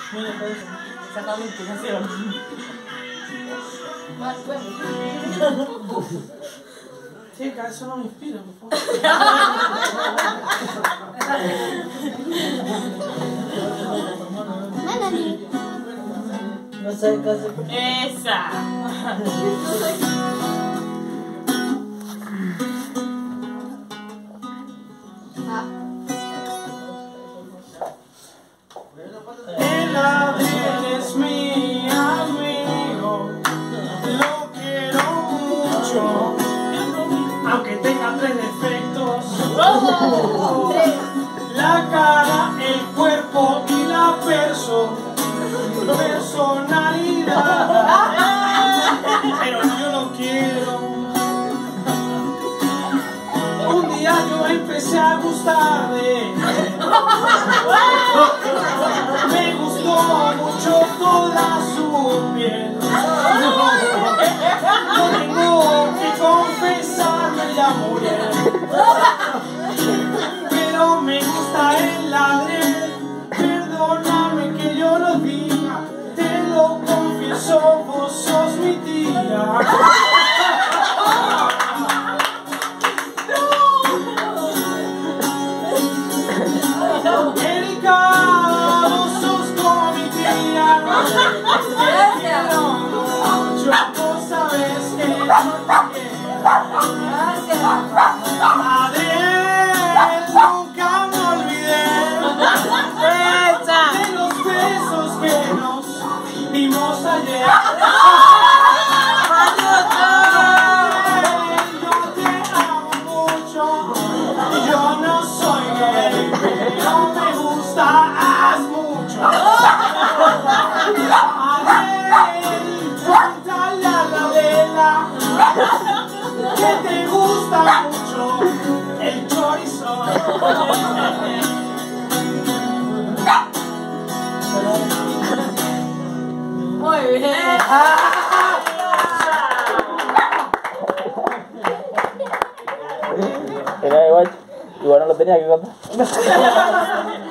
Saca mi inspiración. Chica, eso no me inspira, por favor. No sé qué hacer. Esa. El Adriel es mi amigo, lo quiero mucho, aunque tenga 3 defectos: la cara, el cuerpo y la personalidad. Pero yo lo quiero. Un día yo empecé a gustar de él. Me gustó mucho toda su piel. No tengo que confesarme ya Muriel, pero me gusta el Adriel. Perdóname que yo lo diga, te lo confieso, vos sos mi tía. Erika, vos sos como mi tía. Te quiero mucho, vos sabes que yo te quiero. Adriel, nunca me olvidé de los besos que nos dimos ayer. Yo te amo mucho, yo no soy gay, pero me gustas mucho. Adriel, cuéntale a la vela que te gusta mucho el chorizo. Muy bien. Era igual no lo tenía que contar.